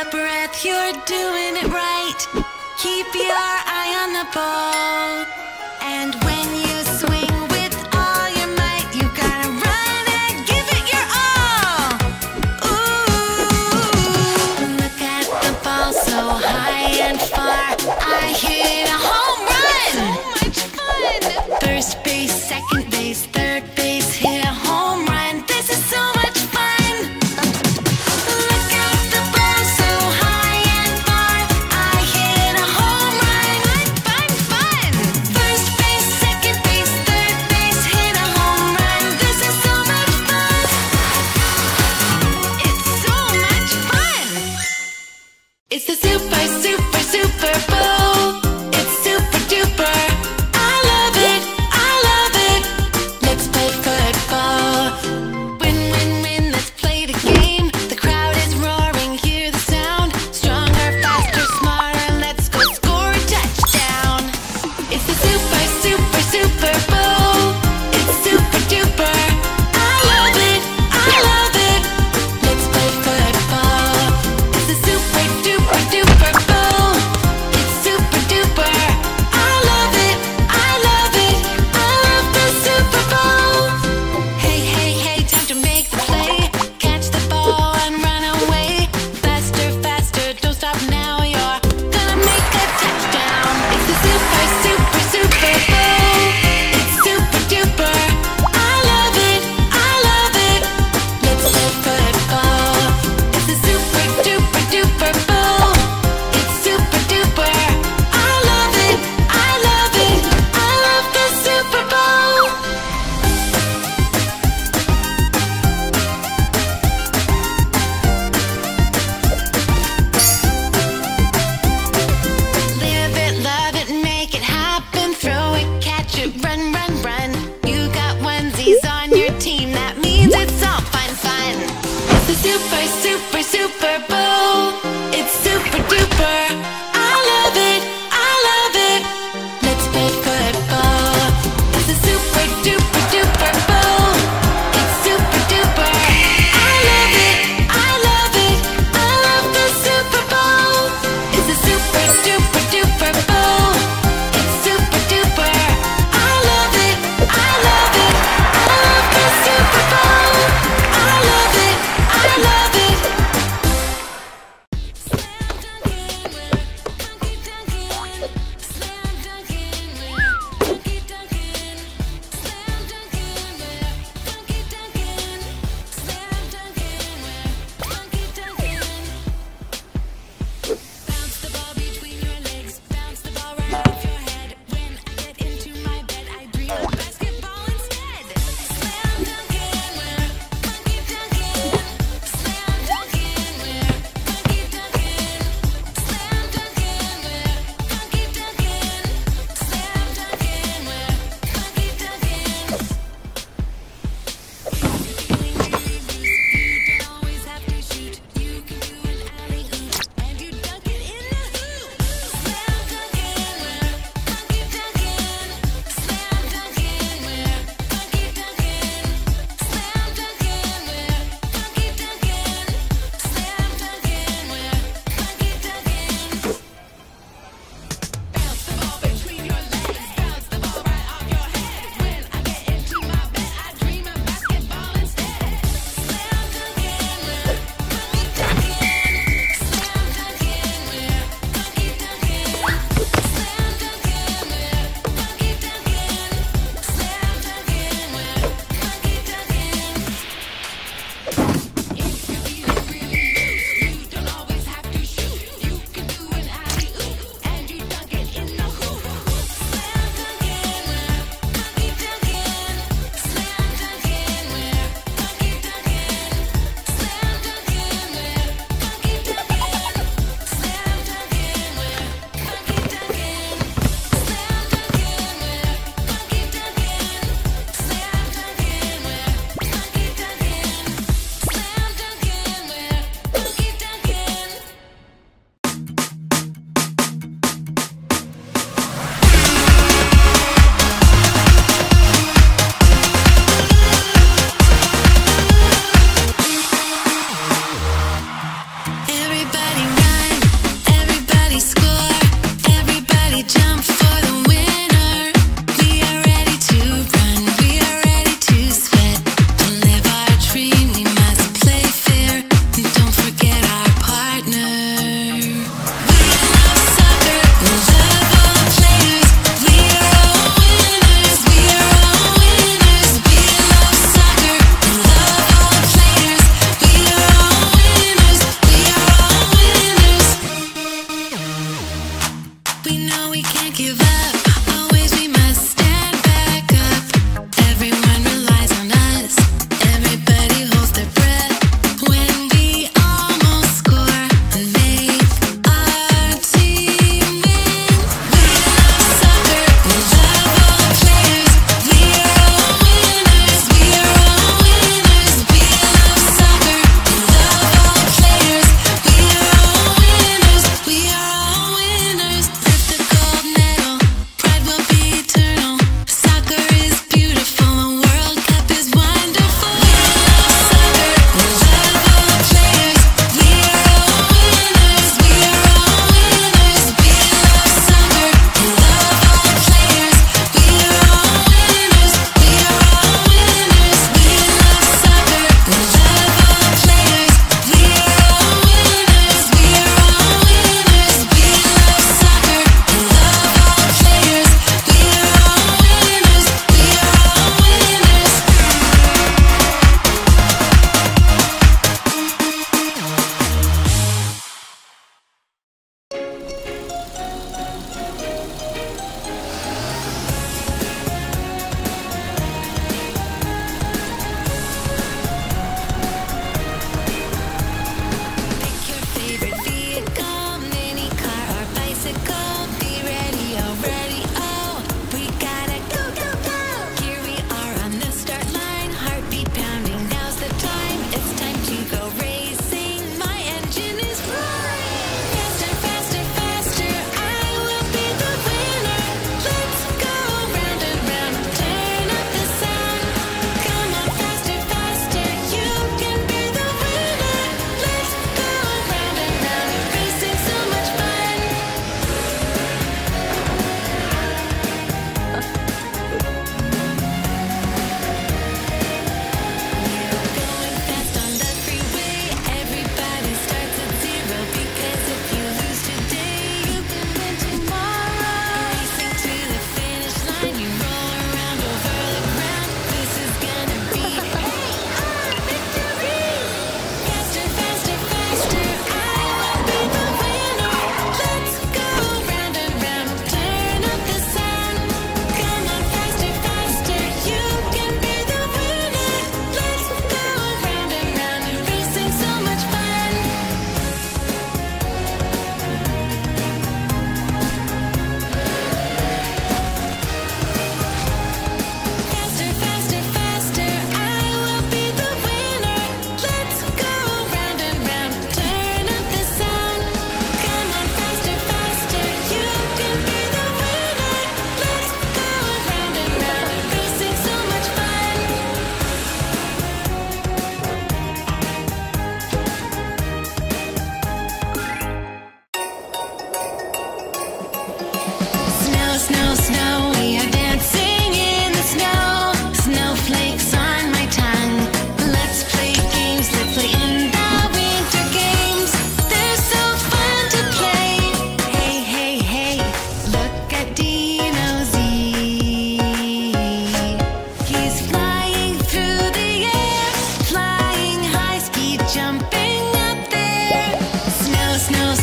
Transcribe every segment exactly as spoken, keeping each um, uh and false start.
your breath, you're doing it right. Keep your eye on the ball. And when you swing with all your might, you gotta run and give it your all. Ooh, look at the ball so high and far. I hit a home run. So much fun. First base, second base, third base, hit a home run. This is so much fun. Look at the ball so high and far. I hit a home run. Fun, fun, fun. First base, second base, third base, hit a home run. This is so much fun. It's so much fun. It's the Super, Super, Super Bowl. It's super duper. I love it, I love it. Let's play football. Win, win, win, let's play the game. The crowd is roaring, hear the sound. Stronger, faster, smarter, let's go score a touchdown. It's the Super, Super, Super Bowl. It's super duper. I love it, I love it. Let's play football. It's the Super duper duper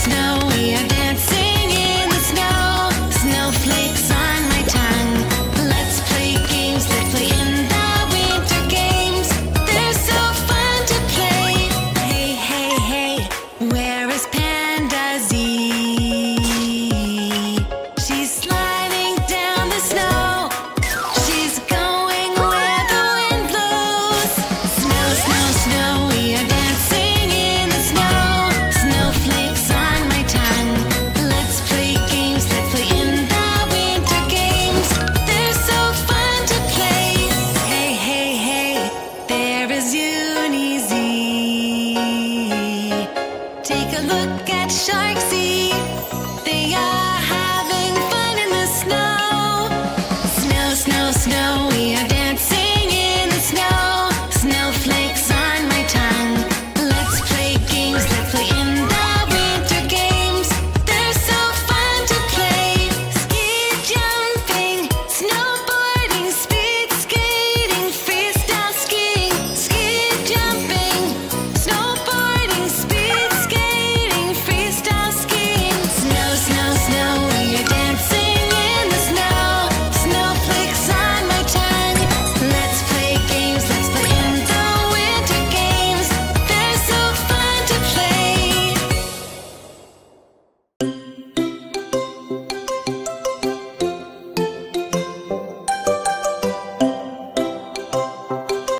snow, we are dancing in the snow. Snowflakes on my tongue. Let's play games, let's play in the winter games. They're so fun to play. Hey, hey, hey, where is Panda Z? She's sliding down the snow. She's going where the wind blows. Snow, snow, snow, we are dancing in the snow. Snowflakes on my tongue. Let's play games, let's play in the winter games. They're so fun to play. Hey, hey, hey, there is Uni-Z. Take a look at Sharksy. They are